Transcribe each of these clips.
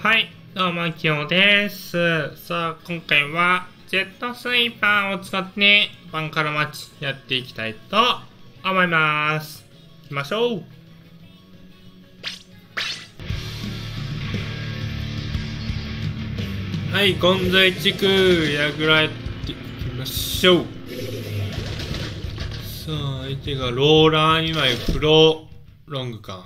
はい、どうも、きよです。さあ、今回は、ジェットスイーパーを使って、バンカラマッチやっていきたいと思います。行きましょう。はい、ゴンザイ地区、やぐらえていきましょう。さあ、相手がローラー2枚、プロロングか。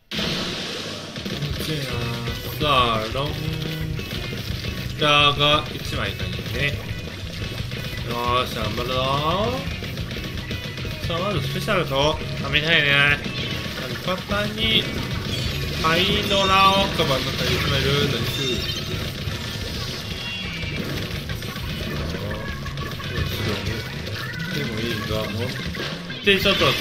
さあ、ロンラーが1枚いたんですね。よーし、頑張るぞー。さあ、まずスペシャルと食べたいね。味方にハイドラをカバンの中に詰めるんです。でもいいが、乗ってちょっと使おうか。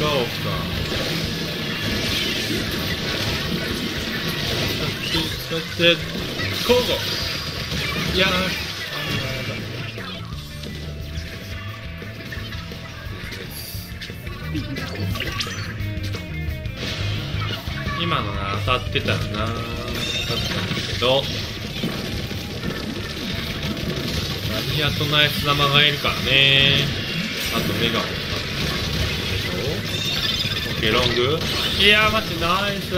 使って交互いや今のな当たってたらな当たったんだけど何やとナイス玉がいるからね。あとメガホンオッケーロングいや待ってナイス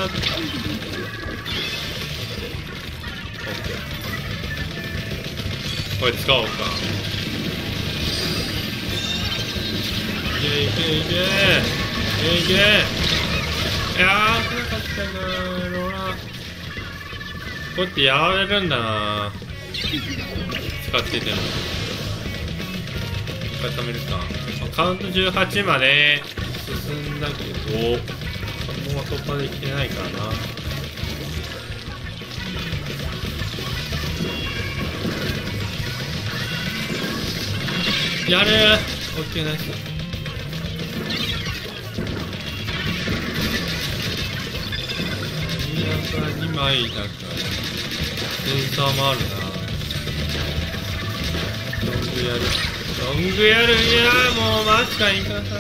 これ使おうか。いけいけいけいけいけ。いやー危なかったなローラー。こうやってやられるんだな使ってても。一回止めるか。カウント18まで進んだけどそのまま突破できてないからな。やるーオッケーナイス。いやさ2枚だからセンサーもあるな。ロングやるロングやる。いやーもうマジかいかなかった。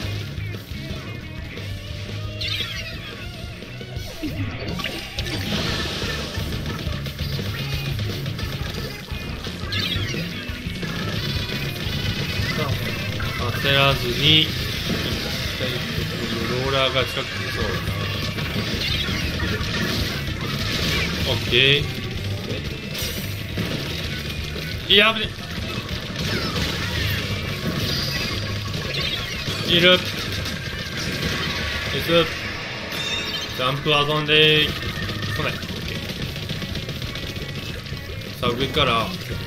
焦らずに行きたいところ。ローラーが近くにそうだな。オッケー。いや危ねいる。ジャンプ遊んで来ない。さあ上から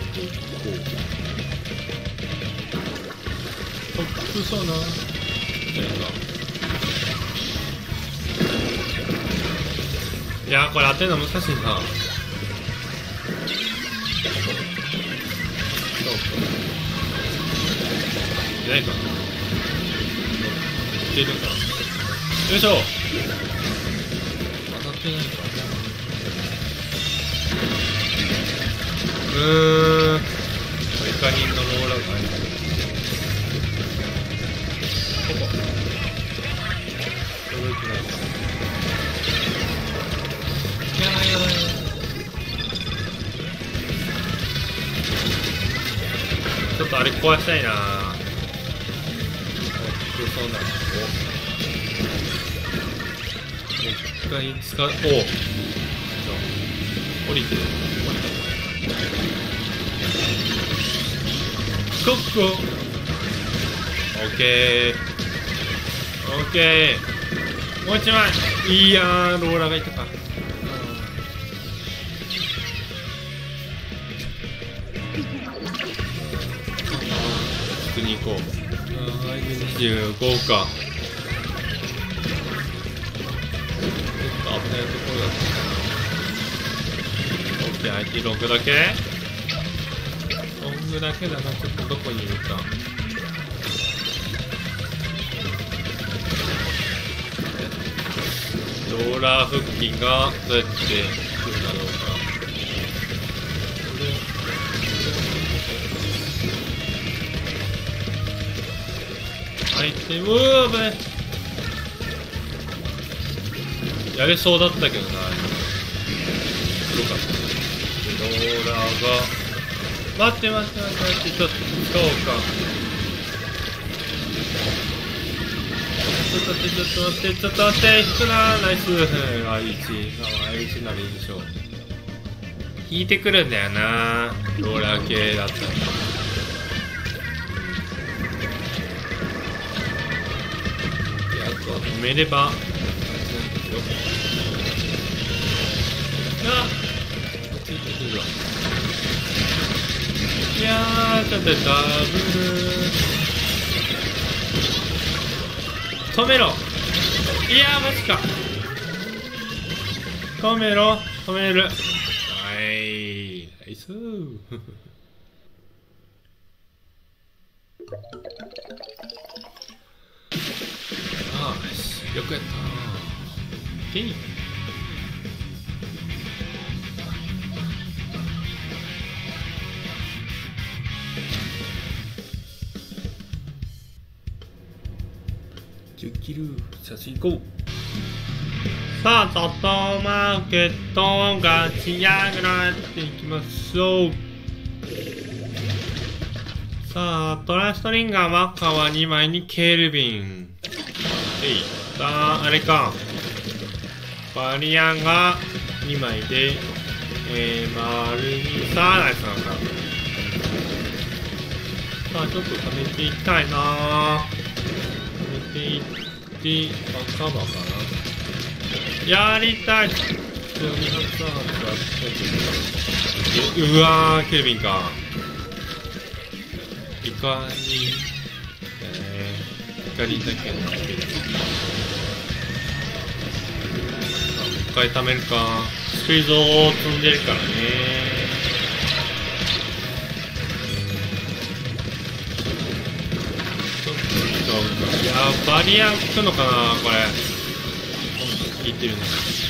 そうな。いやこれ当てるの難しいな。そうか。いないかな。いけるか。よいしょ。当たってないか。イカリンのローラーが入る。ちょっとあれ壊したいな。そうなん一回使う。お降りてコッコオッケーオッケー。もう一枚。いやーローラーがいたか。普通に行こう。25か。危ないところだった。オッケー、相手ロングだけロングだけだな。ちょっとどこにいるか。ローラー腹筋がどうやって来るだろうか。相手ムーブやれそうだったけどな。 よかった。ローラーが待って、ちょっとそうか。ちょっと待って、引くなー、ナイス。H ならいいでしょう。引いてくるんだよな、ローラー系だったら。あとは止めればついてくるわ。いやー、ちょっとダブル止めろ。いやー、マジか。止める。はい、ナイスー。ああ、よくやったな。いい。10キル、写真行こう。さあ、外マーケットが仕上げられていきましょう。さあ、トラストリンガー、マッカーは2枚にケルビン。さあ、あれか。バリアンが2枚で、丸に、さあ、ナイスなのか。さあ、ちょっと貯めていきたいな。貯めていって、カバーかな。やりたい。普通に発発うわー、ケルビンか。いかに、光だけのケルビン。一回貯めるか。スクイーズを積んでるからね。ちょっと使うか。いやー、バリアン効くのかな、これ。効いてるね。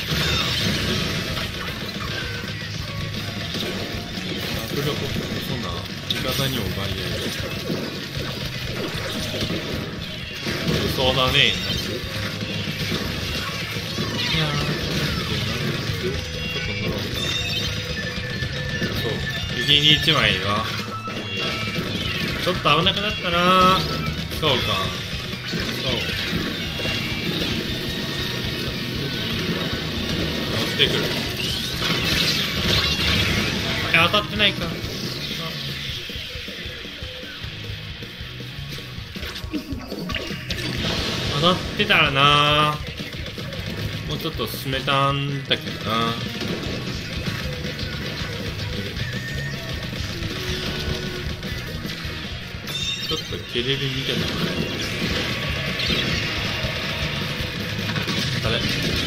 それがそんな味方にもバリアンそうだね。いやー、ちょっと乗ろうか。そう、右に1枚はちょっと危なくなったな。そうか、そう乗ってくる。当たってないか。当たってたらな、もうちょっと進めたんだけどな。ちょっと蹴れるみたいな。あれ、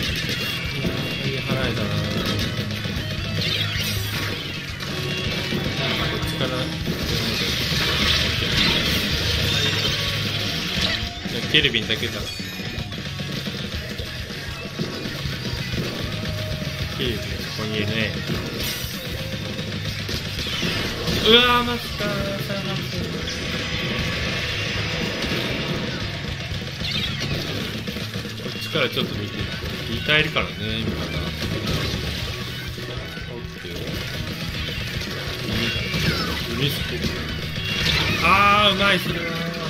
払えたな。こっちからじゃあケルビンだけだ。ケルビンここにいるね。うわー、マジかー。こっちからちょっと見ていたいるからね、味方。オッケー。海スポあー、うまい、それは。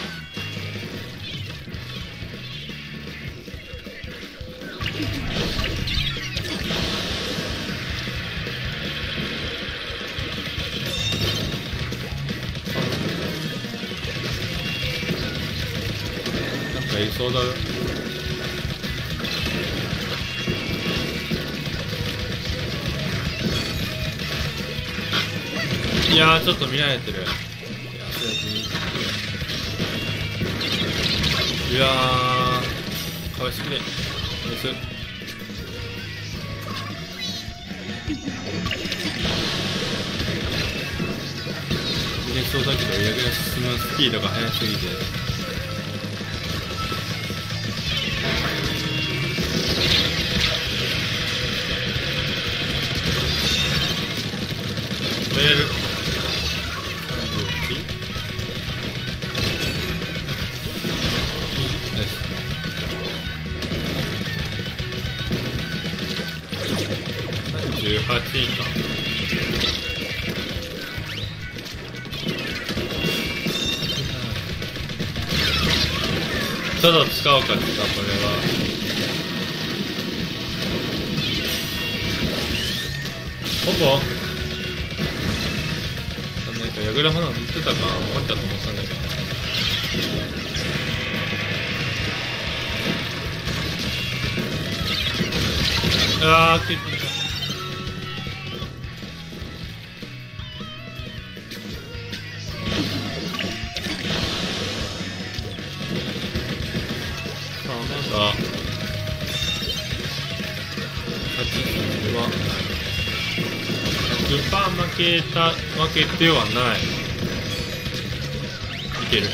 なんかいそうだよ。いやー、ちょっと見られてる。いや、そうやって見。うわー、かわしきれ。ナイス。入れそうだけど、矢が進むスピードが速すぎて。止めれる。38 勝ちか。ちょっと使おうか、これは。ほぼなんか矢倉花塗ってたか思ったと思ったんだけど。あー、結構が8は100%負けてはない。いける。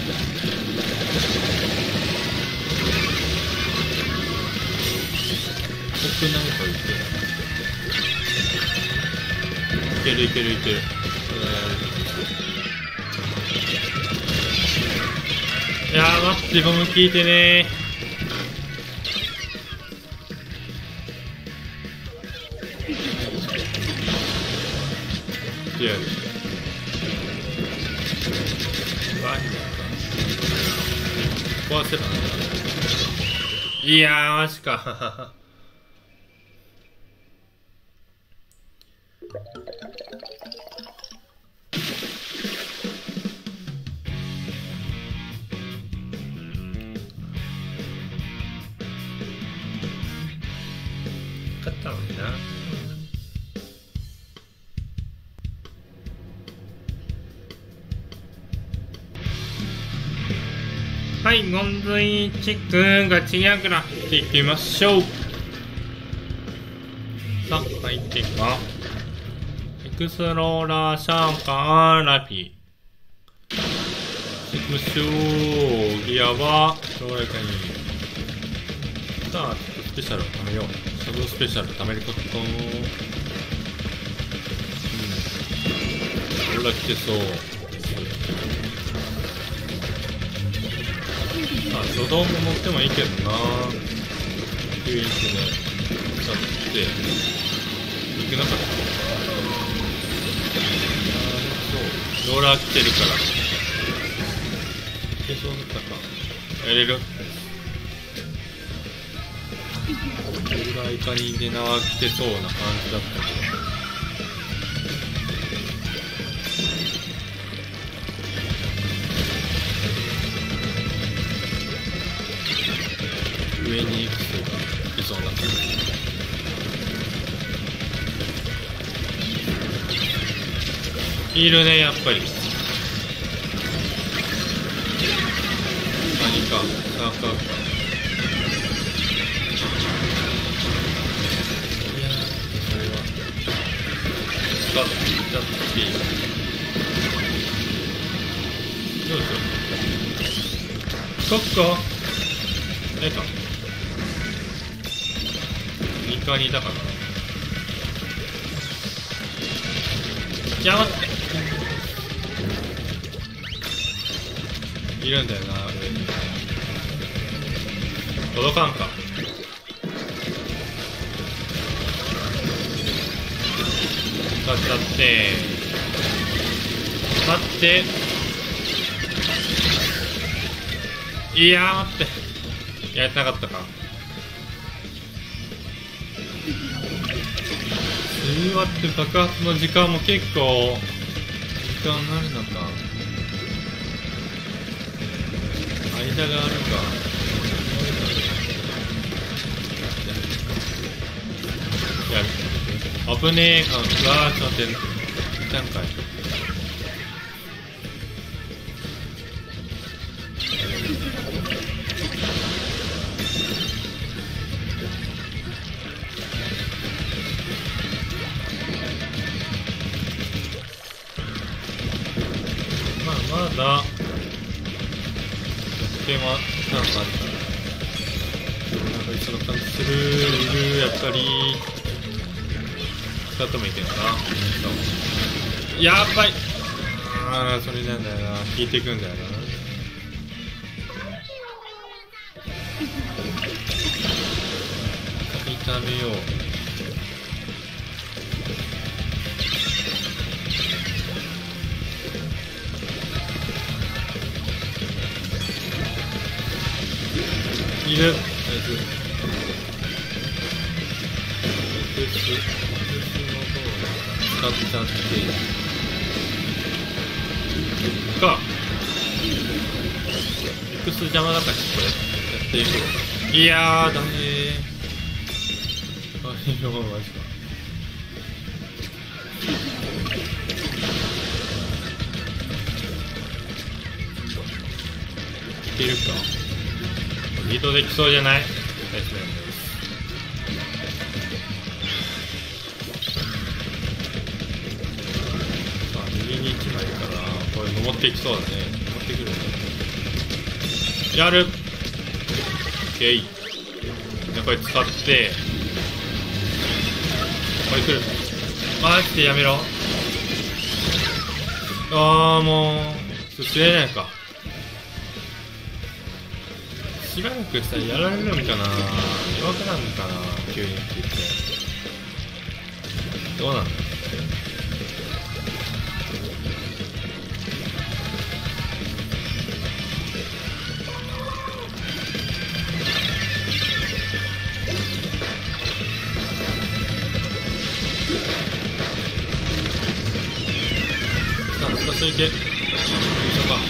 僕なんかいける。いける。いやー待って、ゴム効いてねー。いや壊せたね。いやーマジか勝ったのにな。はい、ゴンズイチェックガチヤグラっていきましょう。さあ、入っていくか。エクスローラーシャンカーラピー。いきましょう。ギアは、爽やかに。さあ、ちょっとスペシャルを貯めよう。シャドウスペシャル貯めること。ほら、来てそう。初動も乗ってもいいけどな。9インチで使っていけなかった。そうローラー来てるからいけそうだったか。やれる。ローラーイカに出縄来てそうな感じだったけど、上に行く人がいそうな感じ。いるね、やっぱり。何か、サーカーか。いやー、それは使っちゃっていい。どうしよう。そっか。2階にいたかな。いや待っているんだよな、上に。届かんか。使っちゃって待って、いやー待って、やりたかったか。次はって爆発の時間も結構時間になるのか。間があるか。いや危ねえ感がちょっと待って何回まだテーマなんかあるからなんか一緒の感じする。やっぱり使ってもいけんかな。やっぱりそれなんだよな、引いていくんだよな。炒めよう。 いる。ナイス。エクスの方を使っちゃってか。エクス邪魔だからちょっとやっていこう。いやーダメー。あれよマジか。いけるか。リードできそうじゃない？ナイスナイス。さあ右に1枚からこれ登っていきそうだね。登ってくるね。やる。オッケー。じゃあこれ使ってこれ来る。マジでやめろ。ああもう進めないか。しばらくしたらやられるんかな。弱くなるのかな急にって言って。どうなんだ。さあ、少しだけ。よいしょか。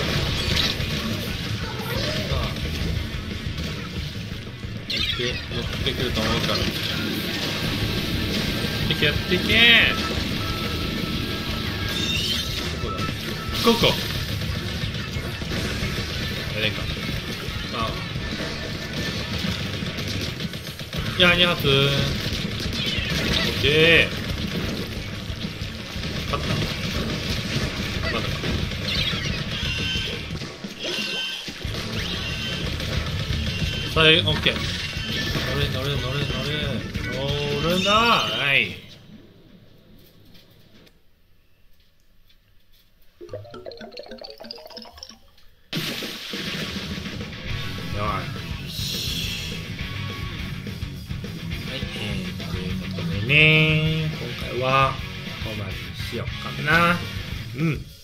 乗ってくると思うからやってけやってけ。どこだここやれんか。ああいや2発オッケー。勝ったまだか。さあオッケー。乗れ乗れ乗れ乗れ乗るんだ。はい。よし。はい、ということでね、今回はここまでにしようかな。うん。